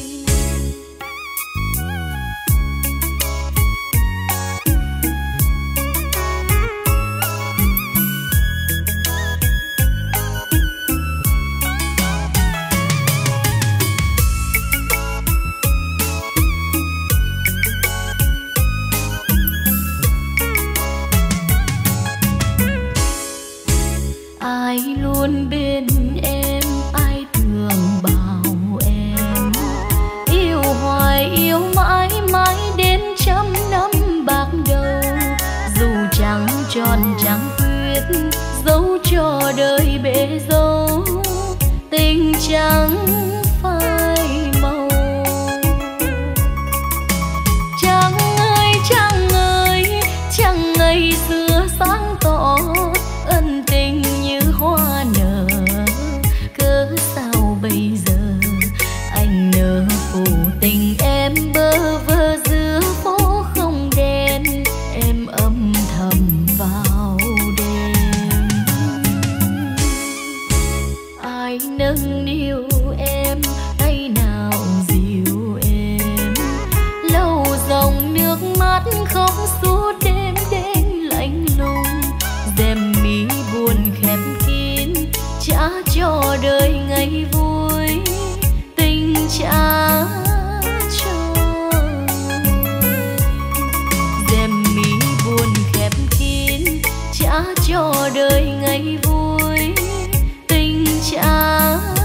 Ai luôn bên em, ai thường bảo em yêu hoài yêu mãi mãi đến trăm năm bạc đầu. Dù chẳng tròn chẳng khuyết, dấu cho đời bể dâu, tình chẳng phai màu. Chẳng ơi chẳng ơi, chẳng ngày xưa sáng tỏ, ân tình như hoa nở. Cớ sao bây giờ anh nỡ phụ tình em bơ vơ giữa phố không đèn, em âm thầm vào đêm. Ai nâng niu em, tay đã cho đời ngày vui, tình trả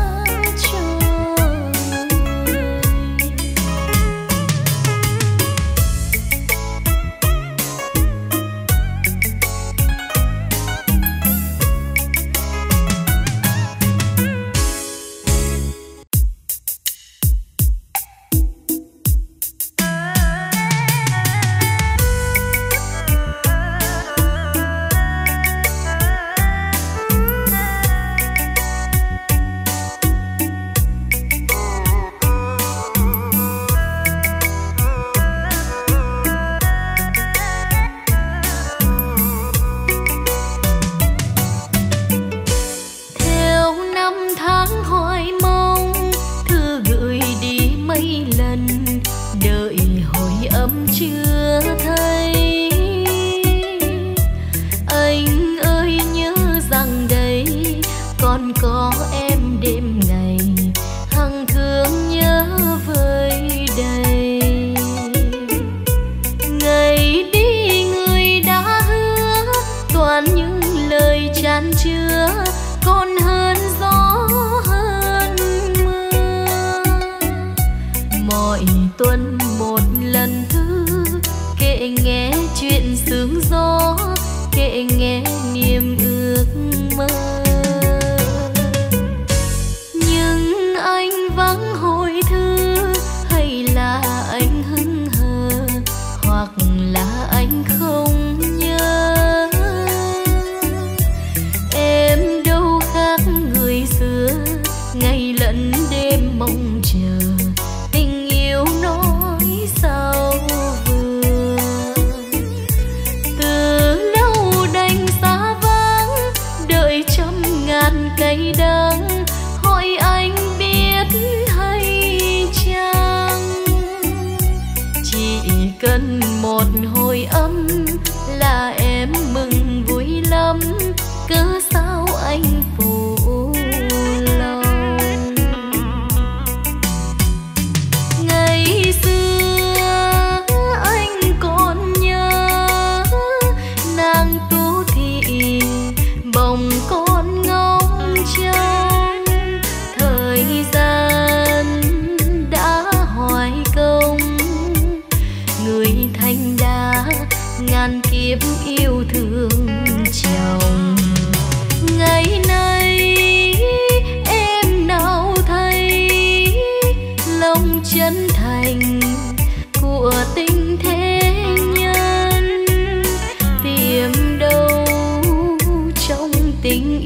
cho tình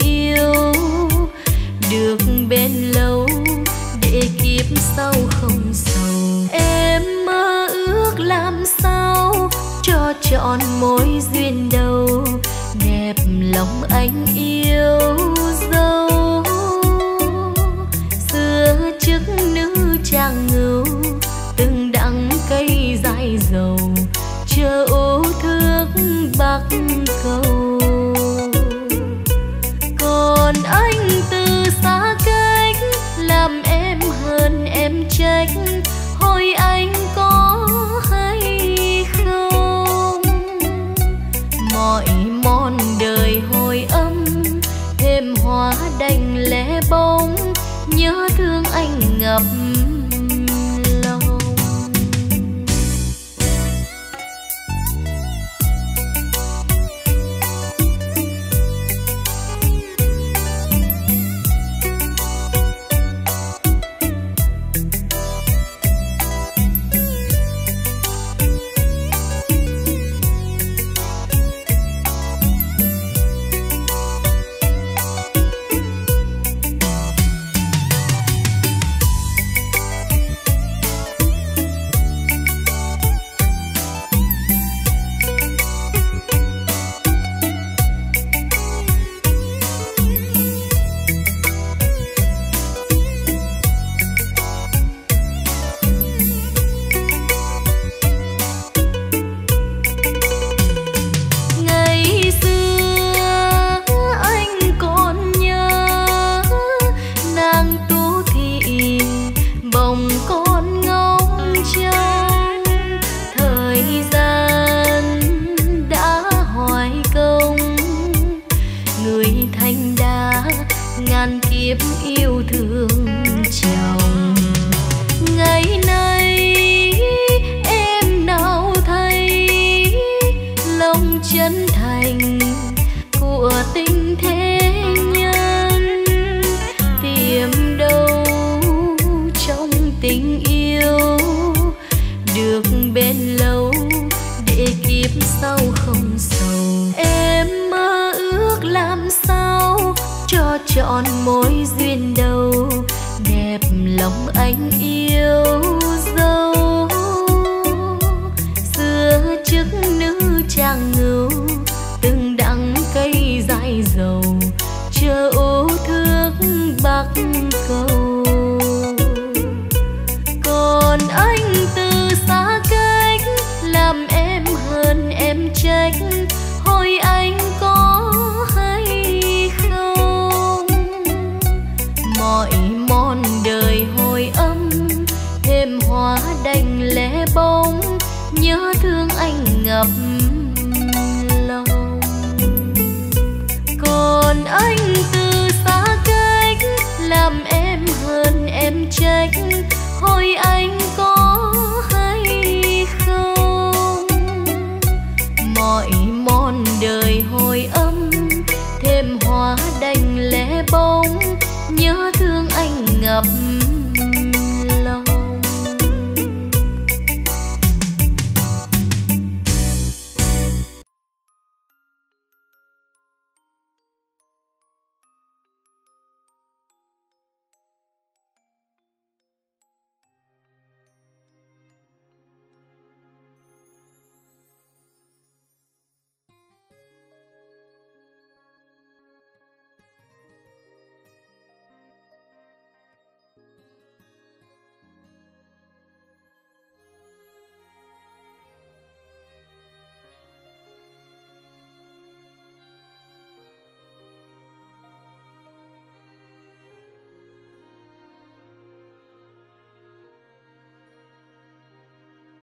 kiếp yêu thương chồng. Ngày nay em nào thấy lòng chân thành của tình thế nhân, tìm đâu trong tình yêu được bên lâu để kiếp sau không sầu. Em mơ ước làm sao cho trọn mối duyên đầu, đẹp lòng anh yêu dấu. Xưa chức nữ trang ngưu, từng đắng cây dại dầu, chờ ô thước bắc cầu. Còn anh từ xa cách làm em hơn em trách, hỏi anh có hay không? Mọi mòn đời hồi âm thêm hóa đành lẻ bóng, nhớ thương anh ngập lòng. Còn anh từ xa cách làm em hơn em trách, hỏi anh có hay không? Mọi mòn đời hồi âm thêm hóa đành lẻ bóng, nhớ thương anh ngập